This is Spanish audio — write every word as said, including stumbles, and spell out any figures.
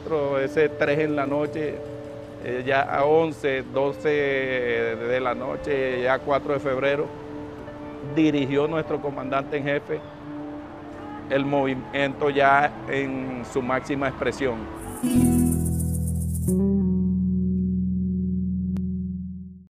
nosotros ese tres en la noche, eh, ya a once, doce de la noche, ya cuatro de febrero, dirigió nuestro comandante en jefe el movimiento ya en su máxima expresión.